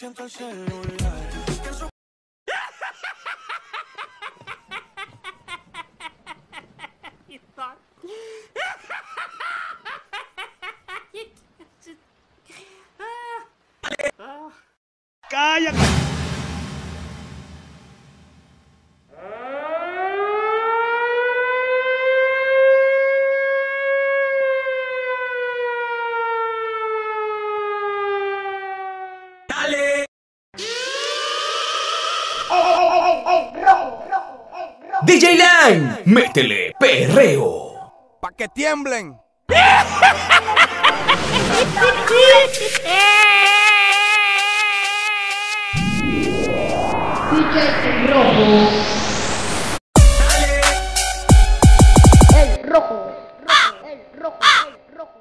siento el celular. ¡Cállate! ¡Dale! DJ Line, métele perreo. Pa' que tiemblen. DJ El Rojo. El Rojo. El Rojo. El Rojo.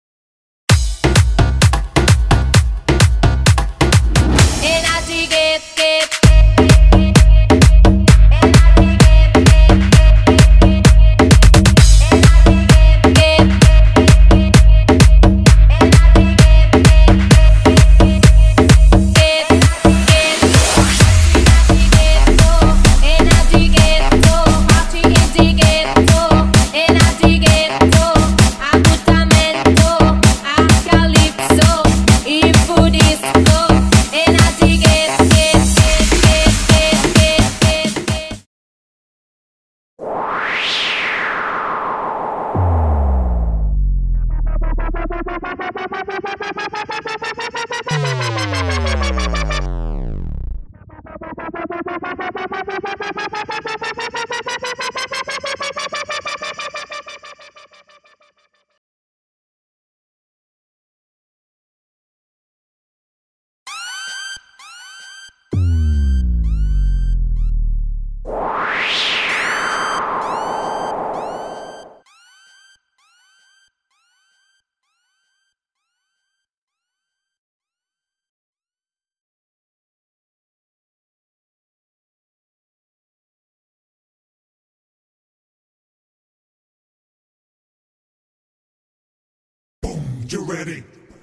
You ready?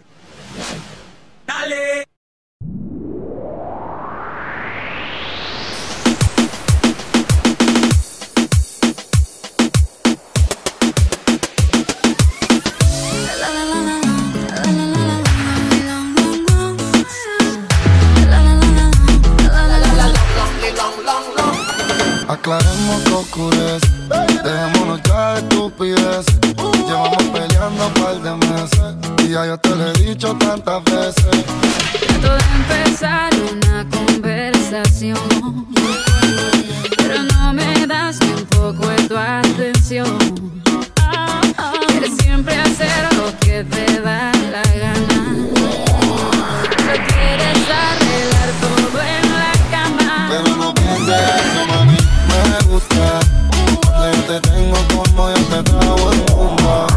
Dale. Aclaremos que oscurece, dejémonos ya de estupidez. Llevamos peleando un par de meses y ya yo te lo he dicho tantas veces. Trato de empezar una conversación, pero no me das ni un poco de tu atención. Quieres siempre hacer lo que te da la gana, pero quieres arreglar todo en la cama. Pero no pienses eso, mami, me gusta cuando yo te tengo como yo te trago en rumba.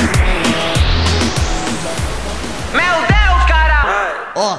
Meu Deus, cara!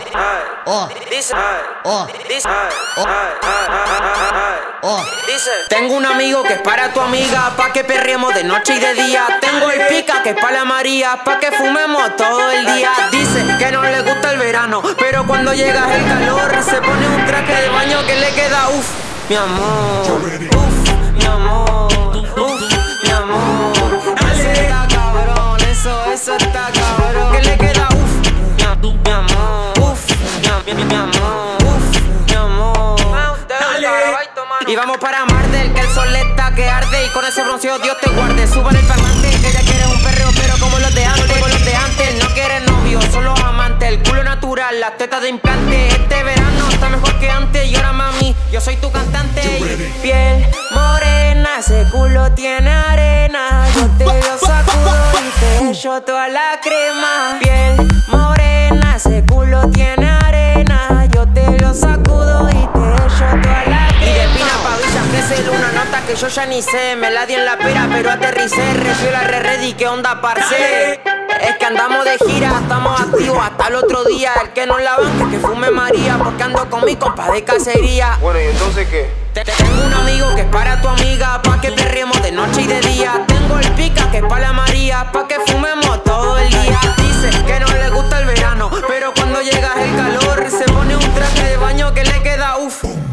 Dice, tengo un amigo que es para tu amiga, pa' que perriemos de noche y de día. Tengo el pica que es para la María, pa' que fumemos todo el día. Dice que no le gusta el verano, pero cuando llega el calor se pone un traje de baño que le queda uff, mi amor. Uff, mi amor. Uff, mi amor. Eso está cabrón, eso está cabrón. Que le queda uff, mi amor. Uff, mi amor. Uff, mi amor. Y vamos para Mardel, que el sol está que arde. Y con ese bronceo Dios te guarde. Suban el parlante, que ella quiere un perreo, pero como los de antes, no quiere novio, solo amante. El culo natural, las tetas de implante. Este verano está mejor que antes. Y ahora mami, yo soy tu cantante. Piel morena, ese culo tiene arena. Yo te lo sacudo y te echo toda la crema. Piel morena, ese culo tiene arena. Yo te lo sacudo y te echo toda la crema. Y de Pina pa' Villa crece una nota que yo ya ni sé. Me la di en la pera pero aterricé. Refiero la ready, ¿qué onda, parce? Es que andamos de gira, estamos activos hasta el otro día. El que no la banque, que fume María, porque ando con mi compa de cacería. Bueno, ¿y entonces qué? Tengo un amigo que es para tu amiga, pa' que perriemos de noche y de día. Tengo el pica que es para la María, pa' que fumemos todo el día. Dice que no le gusta el verano, pero cuando llega el calor se pone un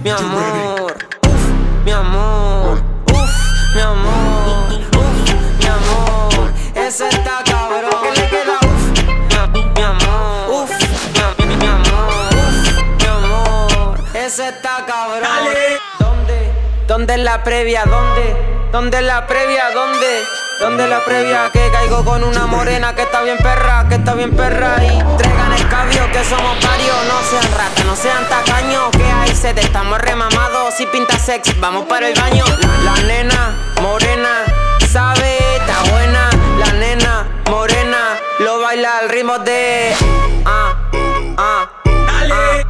mi amor, mi amor, mi amor, mi amor. Ese está cabrón. ¿Qué le queda? Mi amor, mi amor, mi amor. Ese está cabrón. Dale. ¿Dónde es la previa? ¿Dónde es la previa? ¿Dónde es la previa? Que caigo con una morena que está bien perra, y traigan escabio que somos varios. No sean ratas, no sean tacaños, que ahí se te estamos remamados. Si pinta sex, vamos para el baño. La nena morena sabe, está buena. La nena morena lo baila al ritmo de dale.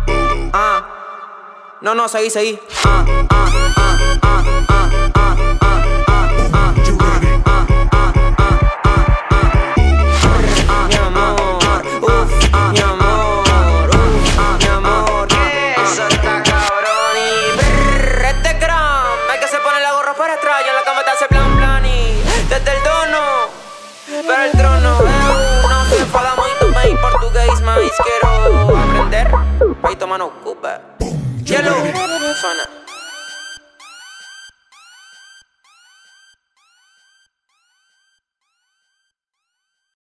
No, seguí. Desde el dono, pero el trono no se enfada muy bem português, mas quiero aprender. Aí toma no cu, Yellow.